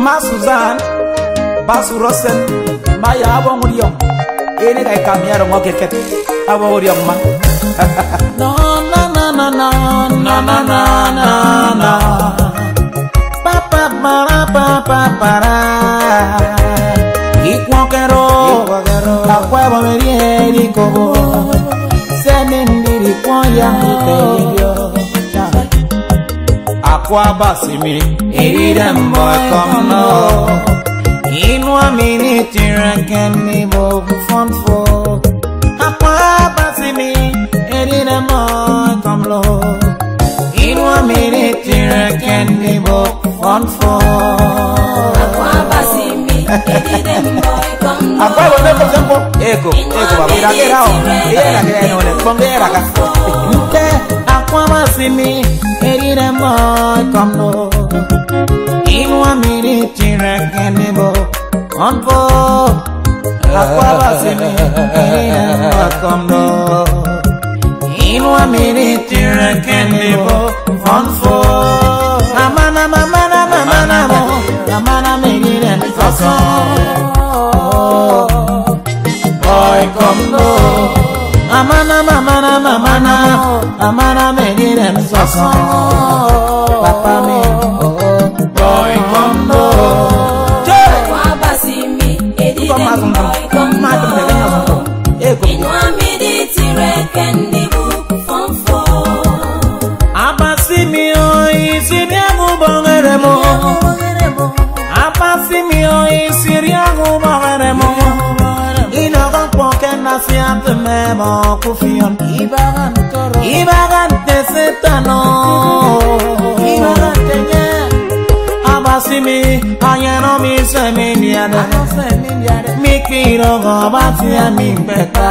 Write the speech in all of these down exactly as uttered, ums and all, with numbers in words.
Ma Suzanne, Basu Rosen, Maya Abongurium, any guy come here and walk a cat. Abongurium. No, no, no, no, no, no, no, no, no, no. Papa, para, papa, para. Ikwokero, Akwa Abasi, Kobo, Senindiri, Kwaya, Akwa Abasi me, Edidem boy come no. In one minute you reckon me both fun for. Akwa Abasi me, Edidem boy come low. In one minute you reckon me both fun for. Akwa Abasi me, Edidem boy come low. Akwa Abasi me, Eko, Eko, Baba, Ira, Ira, Ira, Ira, Ira, Akwa Abasi me, Edidem boy come low. In one minute you reckon me both fun for. Akwa Abasi me, Edidem boy come low. In one minute you reckon me both fun for. Amana, mamana, mamana, amana, Edidem so. Boy come low. Amana, mamana, mamana, amana, Edidem so. Papa me, boy come low. Akwa Abasi me, Edidem boy come low. In one minute you reckon me both fun for. Abasi me oh, isiri agu bongeremo. Abasi me oh, isiri agu bongeremo. Inoga poke na siate memo kufion. Ibagan toro, ibagan tesetano, ibagan tenye. Abasi me, ayano mi seminiade, mi kiro Abasi mi peta.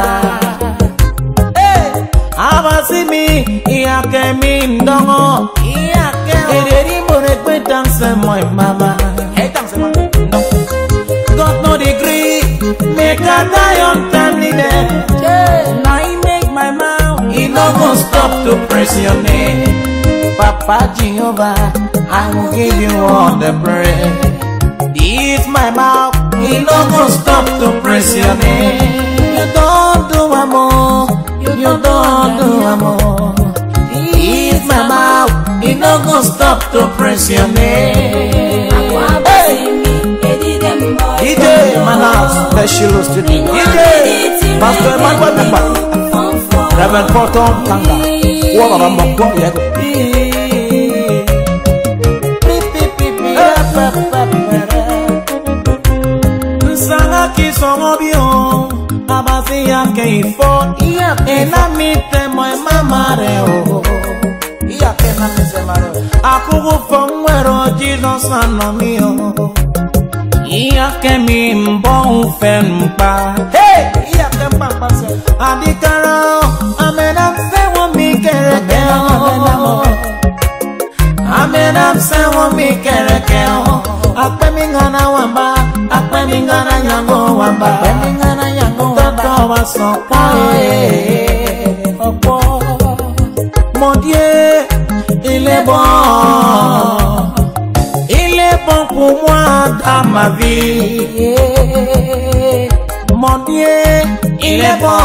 Abasi mi, iake mi ndongo, iake ederi bore kwe dance my mama. Hey dance mama, no. Got no degree, make a die on family day. Now he make my mouth, he no go stop to praise your name. Papa Jehovah, I will give you all the praise. This my mouth, he no go stop to praise your name. You don't do more. You don't do more. It's my mouth. It no go stop to praise your name. Akwa Abasi me, Edidem boy. D J Manas, special studio. D J Pastor Emmanuel Memba, Reverend Porton Kanga. Waka bamba kwa yego. Nsanga kisongobio. Abasi yake ifo, ena mite mwe mamare o. Iyake na mise mare o. Akugu fongwero Jesus anomio. Iyake mi mbo ufempa. Hey, iyake mpa se. Adikara, amenam se wo mi kereke o. Amenam se wo mi kereke o. Akpe mingana wamba, akpe mingana yango wamba, akpe mingana yango wamba. So mon Dieu, il est bon, il est bon pour moi dans ma vie. Mon Dieu, il est bon,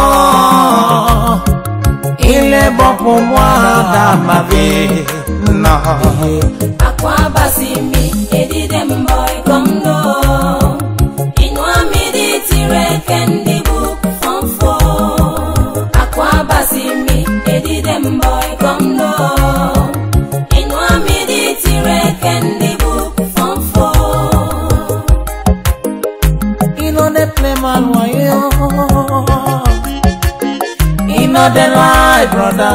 il est bon pour moi dans ma vie. Non. Akwa Abasi me, Edidem boy come low. In one minute you reckon the book fun for. Akwa Abasi me, Edidem boy come low. In one minute you reckon the book fun for. You know they play man why you. You know they lie, brother.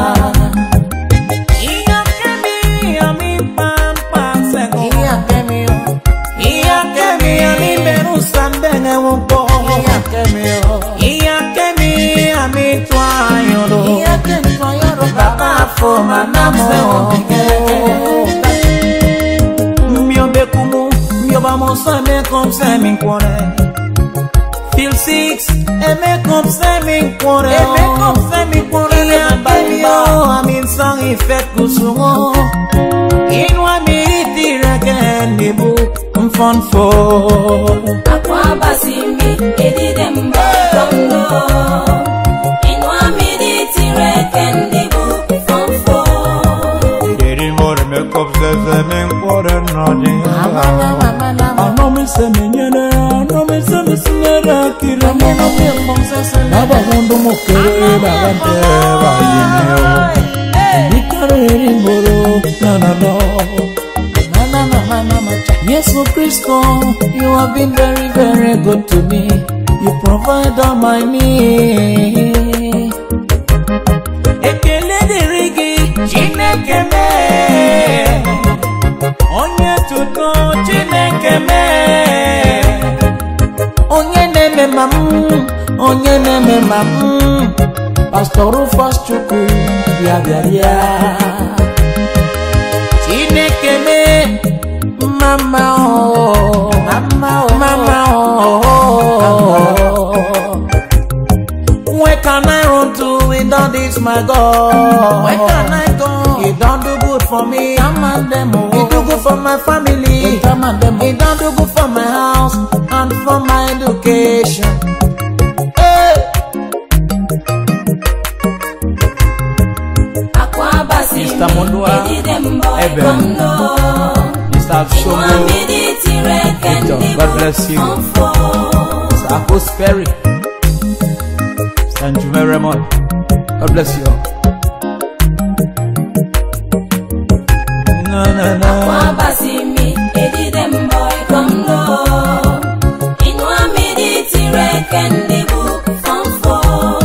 Feel six, et me comme ça mi cuore, et me comme ça mi cuore, amin sang effet kusumo, inwa mi tira ken mi bu fun for Akwa Abasi mi edide mbo kondo Inwa mi di tire kendi bu fun for Ideri more me kopse se me nkore nodi Ano mi se me nyene Ano mi se me sinere kire Ano mi mbonse se Naba hundu mukere Bagante Bayineo Nikare rimboro Na na no Yes, oh Christo, you have been very, very good to me. You provide all my needs. Ekele dirigi, Chineke me. Onye tuto, Chineke me. Onye neme mam, onye neme mam. Pastor Rufus Chuku, bia bia bia. Chineke me. Mama oh, mama oh, mama oh. Where can I run to without this, my God? Where can I go? You don't do good for me. Come on, them. You do good for my family. Come on, them. You don't do good for my house and for my education. Hey. Akwa Abasi, Mister Mondua, Eben. God bless you. Akos Perry. Thank you very much. God bless you. No, no, no. Akwa Abasi mi edide mboy kondo Inwa mi di tire kendi bu fonfo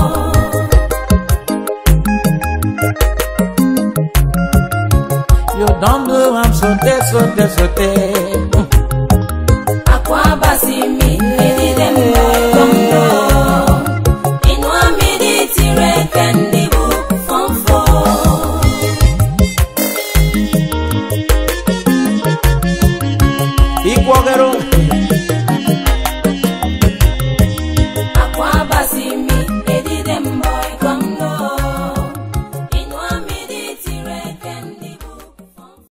You don't do I'm so dead, so dead, so dead. Akwa Abasi mi edide mboy kondo Inwa mi di tire kendi bu fonfo Equal